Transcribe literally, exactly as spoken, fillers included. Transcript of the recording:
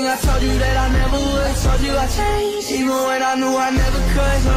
I told you that I never would. Told you I changed, even when I knew I never could.